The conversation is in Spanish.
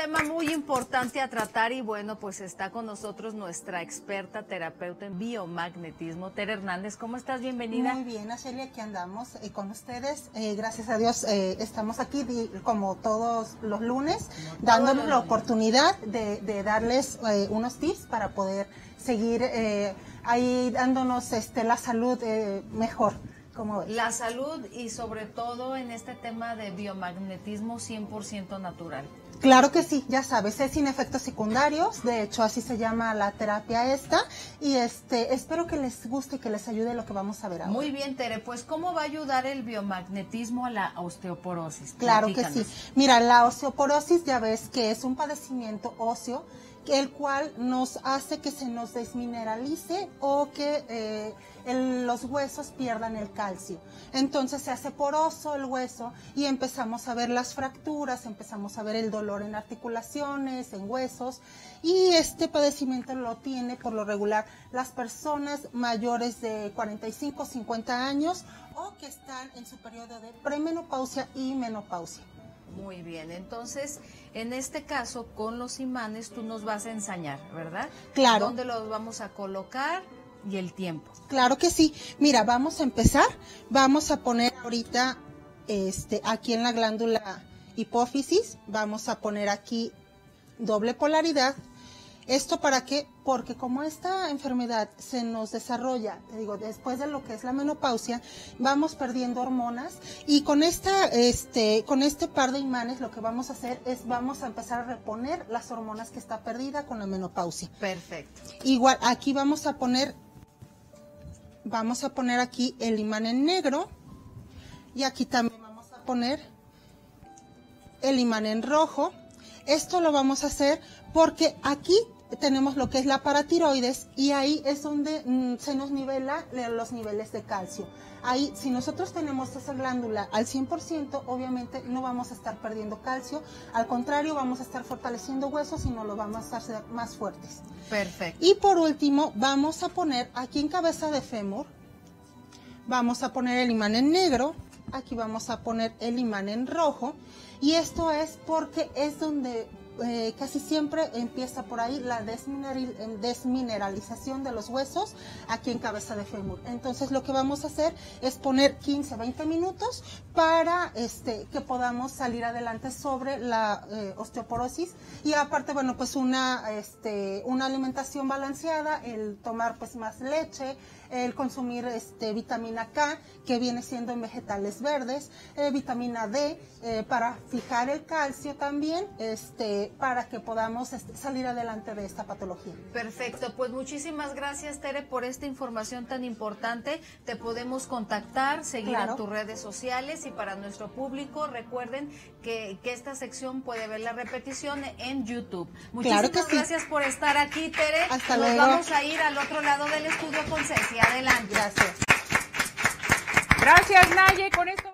tema muy importante a tratar y bueno, pues está con nosotros nuestra experta terapeuta en biomagnetismo, Tere Hernández. ¿Cómo estás? Bienvenida. Muy bien, Ashely, aquí andamos con ustedes. Gracias a Dios estamos aquí como todos los lunes, dándoles la oportunidad de darles unos tips para poder seguir ahí dándonos la salud mejor. La salud y sobre todo en este tema de biomagnetismo 100% natural. Claro que sí, ya sabes, es sin efectos secundarios, de hecho así se llama la terapia esta, y espero que les guste y que les ayude lo que vamos a ver ahora. Muy bien, Tere, pues ¿cómo va a ayudar el biomagnetismo a la osteoporosis? Claro Platícanos. que sí, mira, la osteoporosis ya ves que es un padecimiento óseo, el cual nos hace que se nos desmineralice o que los huesos pierdan el calcio. Entonces se hace poroso el hueso y empezamos a ver las fracturas, empezamos a ver el dolor en articulaciones, en huesos, y este padecimiento lo tiene por lo regular las personas mayores de 45, 50 años o que están en su periodo de premenopausia y menopausia. Muy bien, entonces, en este caso, con los imanes tú nos vas a enseñar, ¿verdad? Claro. ¿Dónde los vamos a colocar y el tiempo? Claro que sí. Mira, vamos a empezar. Vamos a poner ahorita, aquí en la glándula hipófisis, vamos a poner aquí doble polaridad. ¿Esto para qué? Porque como esta enfermedad se nos desarrolla, te digo, después de lo que es la menopausia, vamos perdiendo hormonas y con con este par de imanes lo que vamos a hacer es vamos a empezar a reponer las hormonas que está perdida con la menopausia. Perfecto. Igual, aquí vamos a poner aquí el imán en negro y aquí también vamos a poner el imán en rojo. Esto lo vamos a hacer porque aquí tenemos lo que es la paratiroides y ahí es donde se nos nivela los niveles de calcio. Ahí, si nosotros tenemos esa glándula al 100%, obviamente no vamos a estar perdiendo calcio, al contrario, vamos a estar fortaleciendo huesos y no lo vamos a hacer más fuertes. Perfecto. Y por último, vamos a poner aquí en cabeza de fémur, vamos a poner el imán en negro, aquí vamos a poner el imán en rojo, y esto es porque es donde casi siempre empieza por ahí la desmineralización de los huesos aquí en cabeza de fémur. Entonces lo que vamos a hacer es poner 15-20 minutos para que podamos salir adelante sobre la osteoporosis, y aparte, bueno, pues una alimentación balanceada, el tomar pues más leche, el consumir vitamina K, que viene siendo en vegetales verdes, vitamina D, para fijar el calcio también, para que podamos salir adelante de esta patología. Perfecto, pues muchísimas gracias, Tere, por esta información tan importante. Te podemos contactar, seguir en tus redes sociales, y para nuestro público recuerden que esta sección puede ver la repetición en YouTube. Muchísimas gracias por estar aquí, Tere. Hasta Nos luego. vamos a ir al otro lado del estudio con Ceci. Adelante. Gracias. Gracias, Naye. Con esto